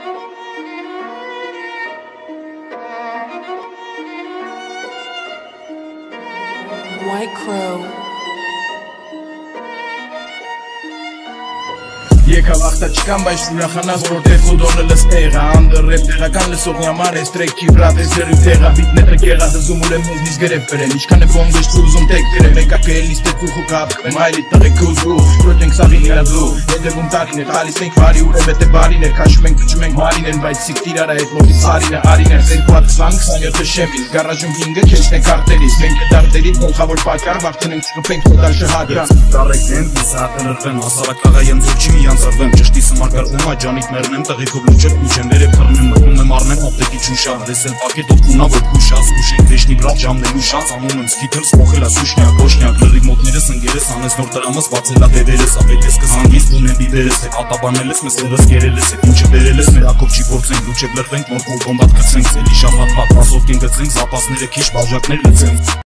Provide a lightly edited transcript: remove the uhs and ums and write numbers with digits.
White Crow. Եկավ աղտաչկան, բայց ուրախանաս, որտեղ խուդոնը լստեղա Անդր ռեպ տեղական լսողնի համար ես տրեքի վրատ ես գրի տեղա Բիտները կեղա դզում ուլեմ մեզնից գրև բրեն Ինչքան է բոնգշտ ուզում տեք գրեմ Եկա կելիս տեքու խուկապ կվեմ այլի տղեք ուզու Պրոջենք սաղին իրազու Եդևում տարին է խալիս ենք վարի ուրեմ էտ է բարին էր Կաշում ենք կուչում ենք մարին են Բայց սիք տիրարա հետ մոտից սարին է արին էր 2020-27 շեմից Գարաժում հինգը քեչն է կարտերից Մենք է դարտերից գլխավոր պակար Վաղթնենք չկպենք տոտալ շհակրան Տարեք են, ես հատը լրվեն Հասարակ աղա եմ ձուր չի մի անձարվեմ Ճշտի սմարգար ումա ջանիքներն եմ Տղիքով լուչև կուչեմ Վերև կրնեմ մտնում եմ արնեմ ապտեկի չուշա Դեսել պակետով կունա որ կուշաս Կուշենք վեշնի վրատ ժամնել ուշած Անում եմ սկիթել սպոխելա սուշնյակ Ոշնյակ լրի մոտներս ընգերես Անես նոր տրամս բացելա դևերես Ապել ես կզանգիս ունեմ բիբերես Հետ ատաբանել ես մեզ երս գերել ես Հետ ինչը բերել ես մեր ակով չի գործենք Լուչև լրվենք նոր կոմբատ կծենք Սելի շապատ պատասով կեն գծենք Զապասները քիչ բաժակներ լծենք